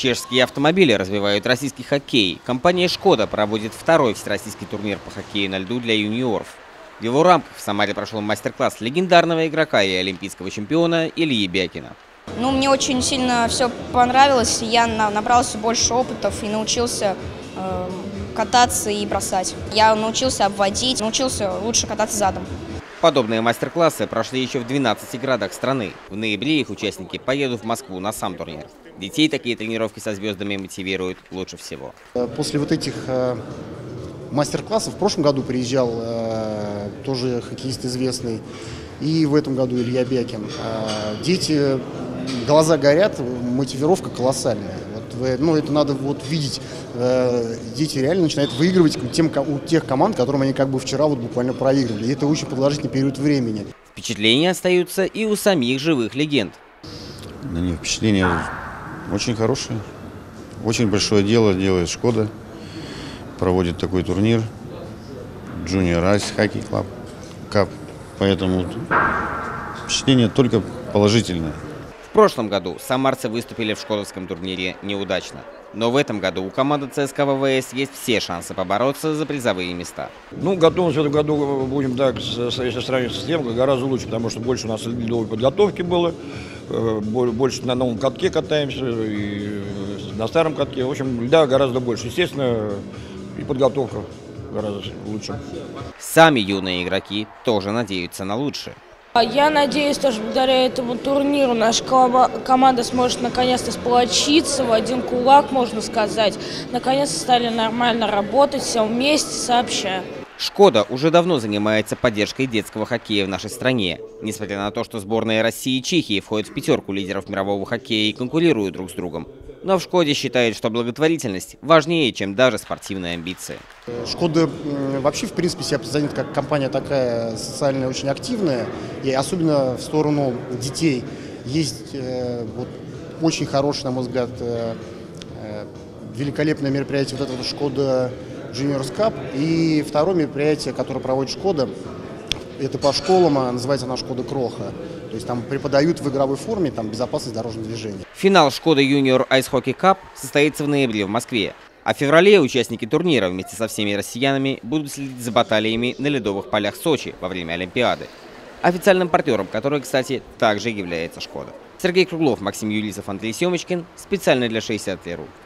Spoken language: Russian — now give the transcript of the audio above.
Чешские автомобили развивают российский хоккей. Компания «Шкода» проводит второй всероссийский турнир по хоккею на льду для юниоров. В его рамках в Самаре прошел мастер-класс легендарного игрока и олимпийского чемпиона Ильи Бякина. Мне очень сильно все понравилось. Я набрался больше опытов и научился кататься и бросать. Я научился обводить, научился лучше кататься задом. Подобные мастер-классы прошли еще в 12 городах страны. В ноябре их участники поедут в Москву на сам турнир. Детей такие тренировки со звездами мотивируют лучше всего. После вот этих мастер-классов в прошлом году приезжал тоже хоккеист известный, и в этом году Илья Бякин. Дети, глаза горят, мотивировка колоссальная. Это надо видеть. Дети реально начинают выигрывать у тех команд, которым они вчера буквально проигрывали. И это очень продолжительный период времени. Впечатления остаются и у самих живых легенд. На них впечатления очень хорошие. Очень большое дело делает «Шкода». Проводит такой турнир. Junior Ice Hockey Club Cup. Поэтому впечатления только положительные. В прошлом году самарцы выступили в шкодовском турнире неудачно. Но в этом году у команды ЦСКА ВВС есть все шансы побороться за призовые места. Готовность в этом году, будем так, если сравнивать с тем, гораздо лучше, потому что больше у нас ледовой подготовки было, больше на новом катке катаемся и на старом катке. В общем, льда гораздо больше. Естественно, и подготовка гораздо лучше. Сами юные игроки тоже надеются на лучшее. Я надеюсь, что благодаря этому турниру наша команда сможет наконец-то сплочиться в один кулак, можно сказать. Наконец-то стали нормально работать, все вместе, сообща. «Шкода» уже давно занимается поддержкой детского хоккея в нашей стране. Несмотря на то, что сборные России и Чехии входят в пятерку лидеров мирового хоккея и конкурируют друг с другом. Но в «Шкоде» считают, что благотворительность важнее, чем даже спортивные амбиции. «Шкода» вообще, в принципе, себя представляет как компания такая социально очень активная, и особенно в сторону детей. Есть очень хорошее, на мой взгляд, великолепное мероприятие «Шкода Juniors Cup». И второе мероприятие, которое проводит «Шкода», это по школам, называется она «Шкода Кроха». То есть там преподают в игровой форме безопасность дорожного движения. Финал «Шкода Юниор Ice Hockey Cup» состоится в ноябре в Москве. А в феврале участники турнира вместе со всеми россиянами будут следить за баталиями на ледовых полях Сочи во время Олимпиады. Официальным партнером которой, кстати, также является «Шкода». Сергей Круглов, Максим Юлисов, Андрей Семочкин. Специально для 60 лет.